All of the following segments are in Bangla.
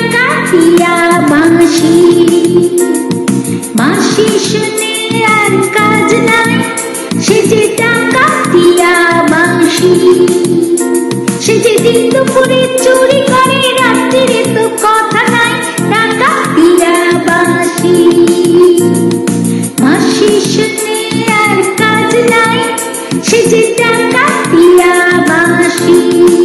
ডাকাতিয়া বাঁশি বাঁশি শুনে আর কাজ নাই সে যে ডাকাতিয়া বাঁশি সে যে দিন দুপুরে চুরি করে রাত্রিরে তো কথা নাই ডাকাতিয়া বাঁশি বাঁশি শুনে আর কাজ নাই সে যে ডাকাতিয়া বাঁশি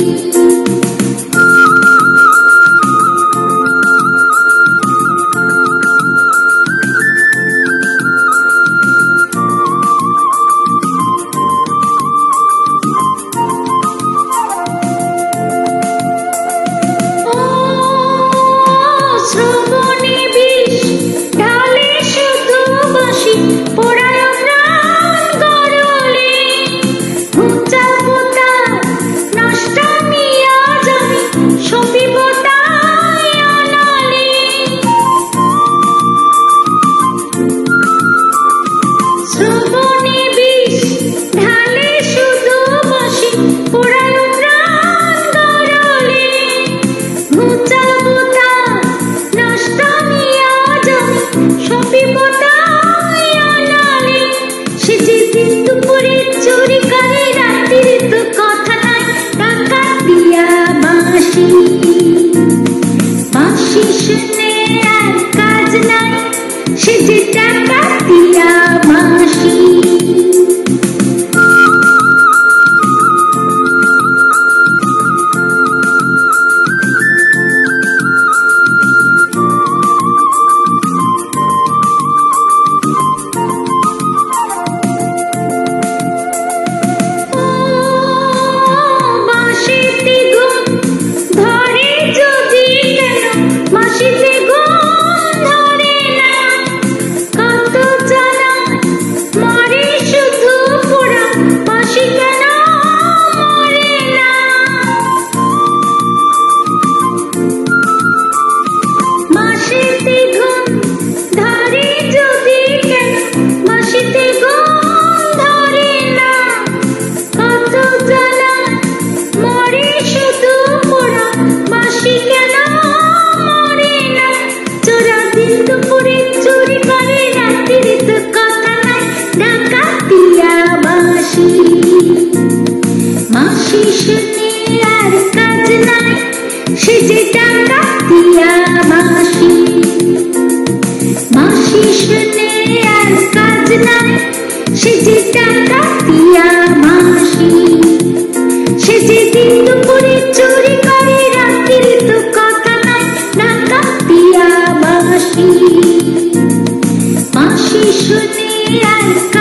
বাঁশি শুনে আর কাজ নাই সে যে ডাকাতিয়া বাঁশি বাঁশি শুনে আর কাজ নাই সে যে ডাকাতিয়া বাঁশি বাঁশি শুনে আর কাজ নাই সে যে ডাকাতিয়া বাঁশি সে যে দিন দুপুরে চুরি করে রাত্রিরে তো কথা নাই ডাকাতিয়া বাঁশি বাঁশি শুনে আর